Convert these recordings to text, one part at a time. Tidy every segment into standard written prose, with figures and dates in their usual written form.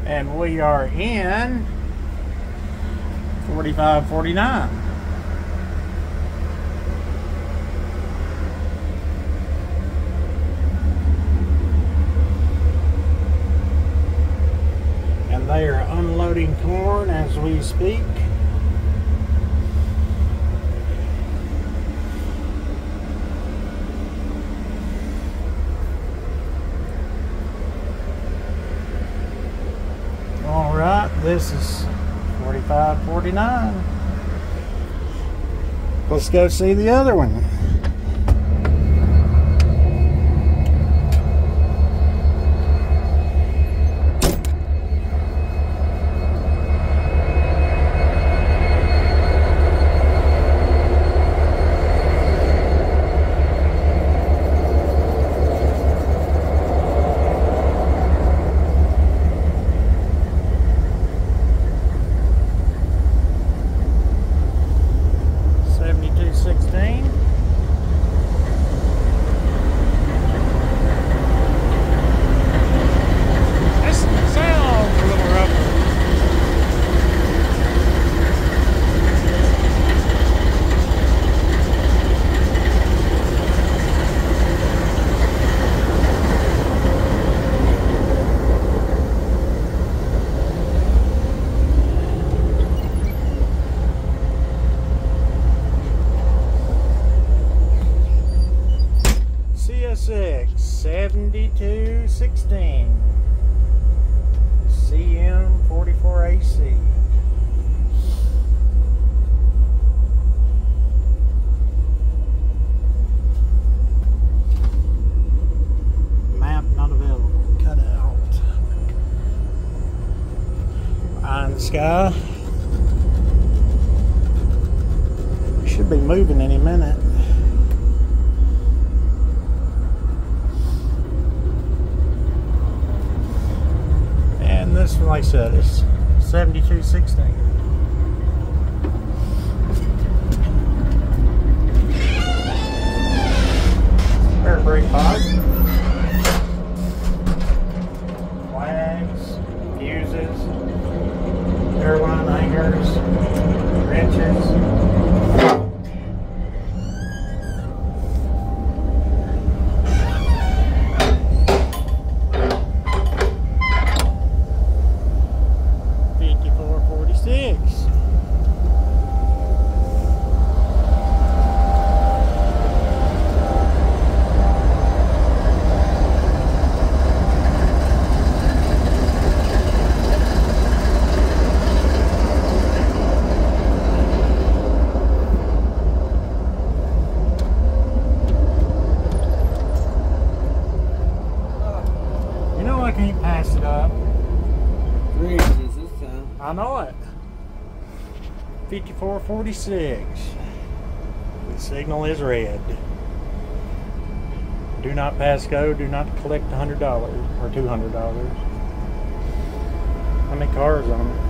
And we are in 4549. And they are unloading corn as we speak. All right, this is 4549. Let's go see the other one. CSX 7216 CM44AC. Map not available. Cut out. Eye in the sky. Should be moving any minute. This one, like I said, is 7216. Air brake pod, flags, fuses, airline hangers, wrenches. I can't pass it up. 3 inches this time. I know it. 5446. The signal is red. Do not pass go. Do not collect $100 or $200. How many cars on it?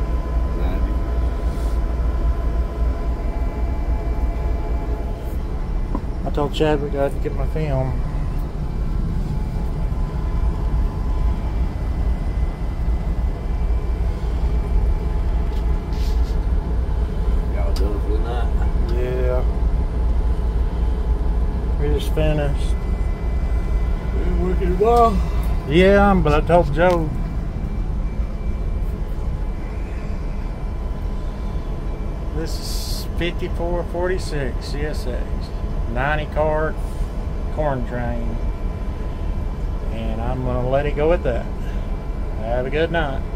90. I told Chadwick I had to get my film. Yeah. We just finished. Been working a while. Yeah, but I told Joe. This is 5446 CSX. 90 car corn train. And I'm going to let it go at that. Have a good night.